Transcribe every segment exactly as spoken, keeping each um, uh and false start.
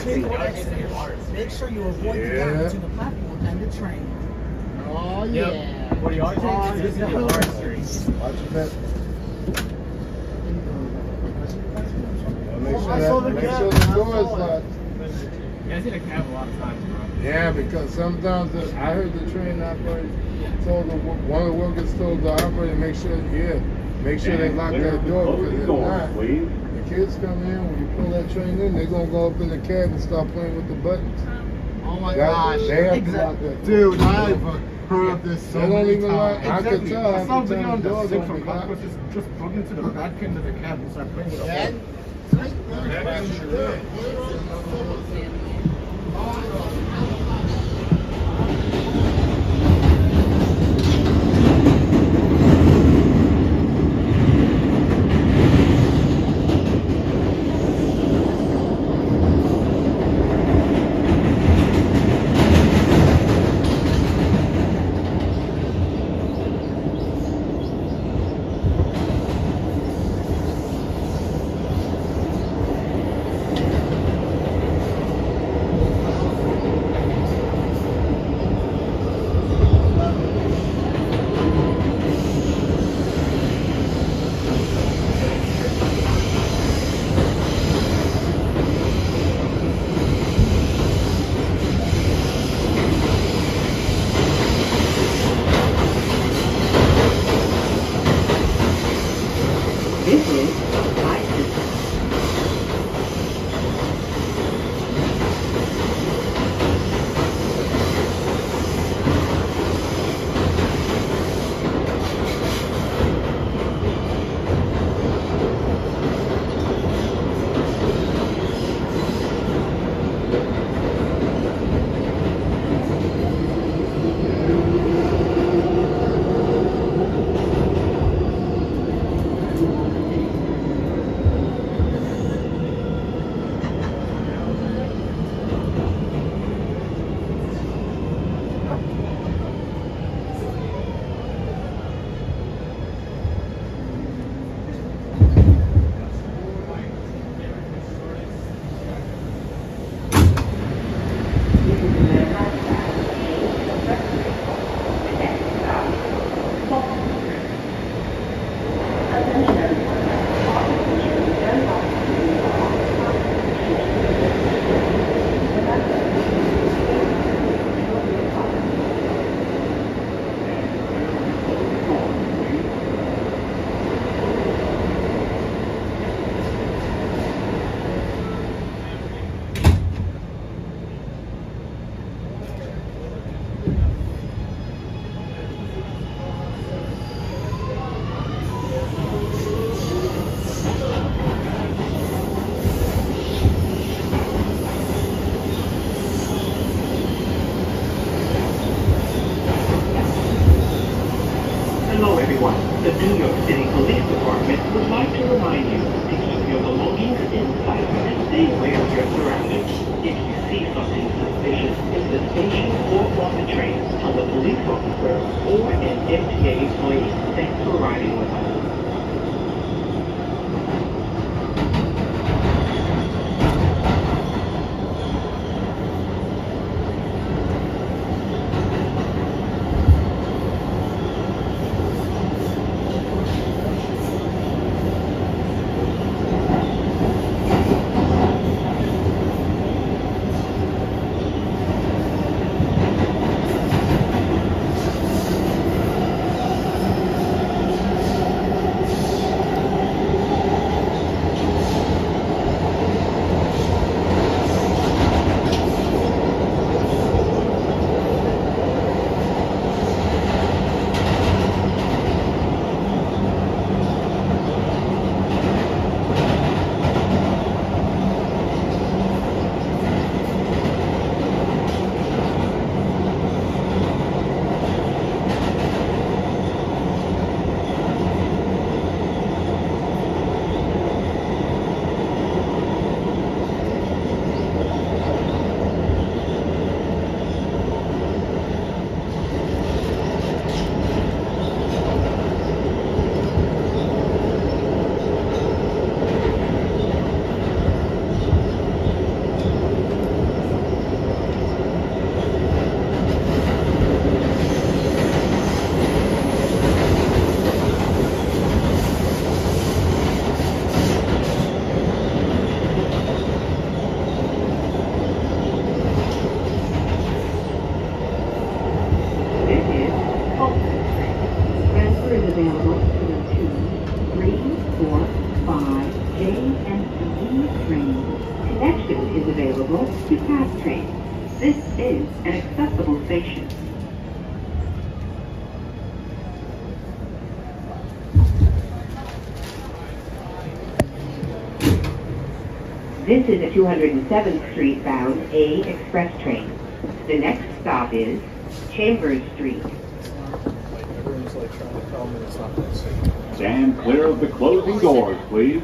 vehicle accidents, make sure you avoid the gap between the platform and the train. Oh, yeah. Yep. What do you always Oh, say? This is the hard street. Watch your back. Make sure, I saw the that, make cab. sure the door is locked. Yeah, I see the cab a lot of times, bro. Yeah, because sometimes the, I heard the train operator told the, one of the workers told the operator make sure, yeah, make sure they lock that door, because if not, the kids come in, when you pull that train in, they're going to go up in the cab and start playing with the buttons. Oh my that, gosh. They have exactly. to lock that door. Dude, I've heard of this so they don't many even times. like, I exactly. could tell I saw half a the video time on the the door six don't from be locked. Conquest, just, just plug into the back end of the cab and start playing with the Yeah. hole. Hello everyone, the New York City Police Department would like to remind you to keep your belongings inside and stay aware of your surroundings. If you see something suspicious in the station or on the train, tell a police officer or an M T A employee. Thanks for riding with us. available to pass trains. This is an accessible station. This is a two hundred seventh Street bound A express train. The next stop is Chambers Street. Everyone's like trying to tell me it's not that safe. Stand clear of the closing doors, please.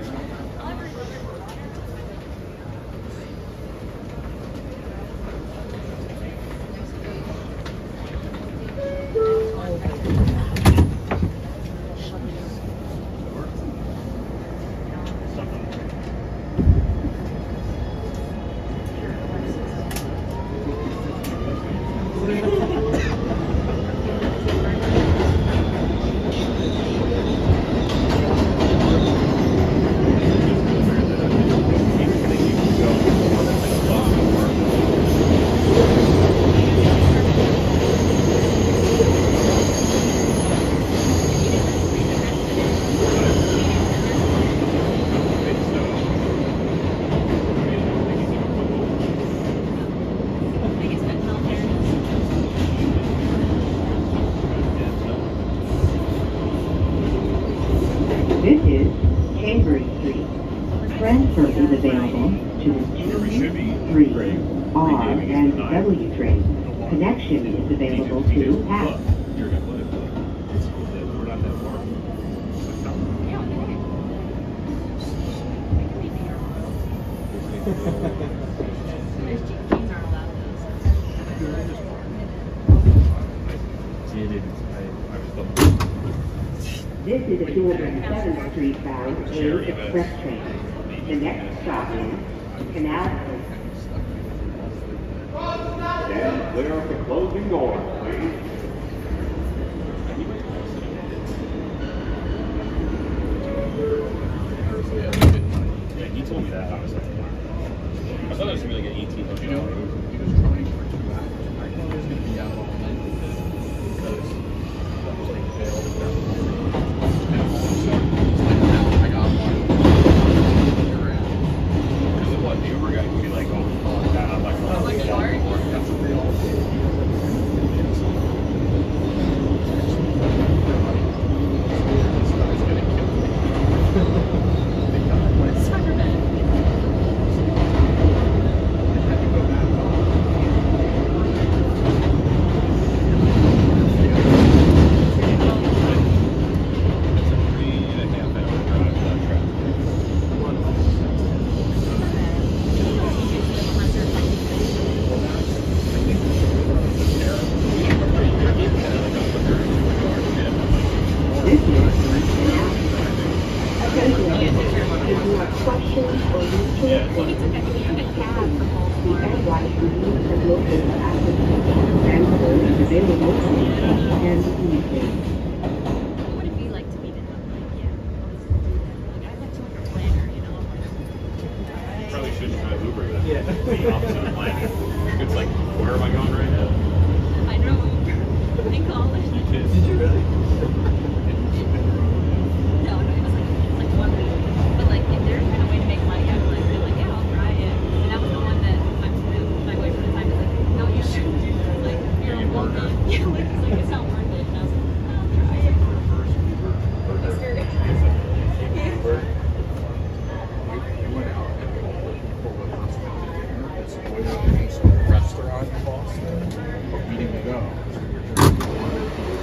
This is Chambers Street. Transfer is available to the two, three, R, and W train. Connection is available to F. This is a two hundred seventh Street bound A express train. The next stop is Canal St. Stand clear of the closing doors, please. Yeah, he told me that. I was like, I thought it was gonna be like an eighteen hundred dollars. He was trying for two hours. I thought he was going to be out all night with it because that was like jail. And all of a sudden, it's like, I got one. Around. Because of what? The Uber guy could be like, oh, yeah, I'm like, oh, like short? That's a real. This guy's gonna kill me. Big time. Like, Sucker man. I had to go back on. it's a three and a half hour drive without traffic. This is Canal St. Attention, if you have questions or need to report, the N Y C is located at the station. Transfer is available to and evening. What would it be like to meet in like, yeah, let's do that. Like, I like to like a planner, you know? Probably shouldn't try Uber then. Yeah. The opposite of planning. It's like, where am I going right now? I know Uber in college. Did you really? No, no, it was like, it's like one week. But like, if there's been a way to make money, I would like, be like, yeah, I'll try it. And that was the one that my, my boyfriend at the time was like, no, you shouldn't do that. Like, you're a woman. Yeah, like, it's like, it's not worth it. And I was like, I'll try it. It's very, yeah. We went out and we all went for what hospitality dinner. It's a restaurant in Boston. But we didn't go. We were just